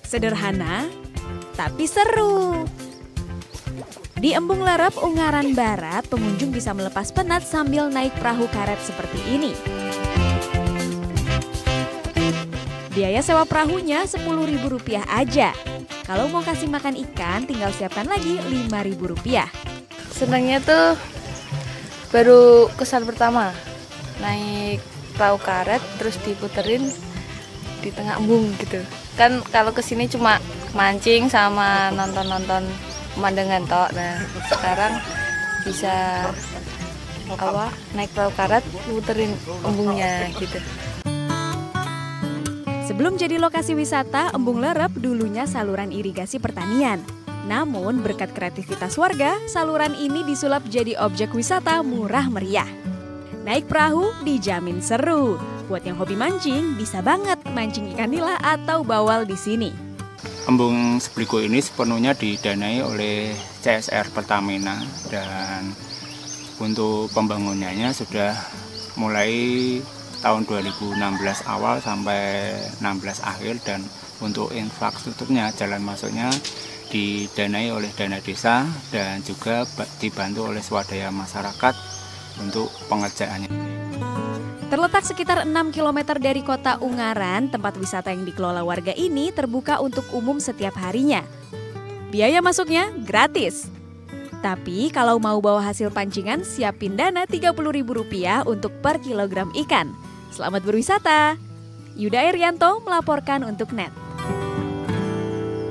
Sederhana, tapi seru. Di Embung Lerep, Ungaran Barat, pengunjung bisa melepas penat sambil naik perahu karet seperti ini. Biaya sewa perahunya Rp10.000 aja. Kalau mau kasih makan ikan, tinggal siapkan lagi Rp5.000. Senangnya tuh baru kesan pertama, naik perahu karet terus diputerin di tengah embung gitu. Kan kalau kesini cuma mancing sama nonton-nonton pemandangan tok. Nah sekarang bisa naik perahu karet, puterin embungnya gitu. Sebelum jadi lokasi wisata, Embung Lerep dulunya saluran irigasi pertanian. Namun berkat kreativitas warga, saluran ini disulap jadi objek wisata murah meriah. Naik perahu dijamin seru. Buat yang hobi mancing, bisa banget mancing ikan nila atau bawal di sini. Embung Sebligo ini sepenuhnya didanai oleh CSR Pertamina dan untuk pembangunannya sudah mulai tahun 2016 awal sampai 16 akhir, dan untuk infrastrukturnya, jalan masuknya didanai oleh dana desa dan juga dibantu oleh swadaya masyarakat untuk pengerjaannya. Terletak sekitar 6 km dari kota Ungaran, tempat wisata yang dikelola warga ini terbuka untuk umum setiap harinya. Biaya masuknya gratis. Tapi kalau mau bawa hasil pancingan, siapin dana Rp30.000 untuk per kilogram ikan. Selamat berwisata. Yuda Irianto melaporkan untuk NET.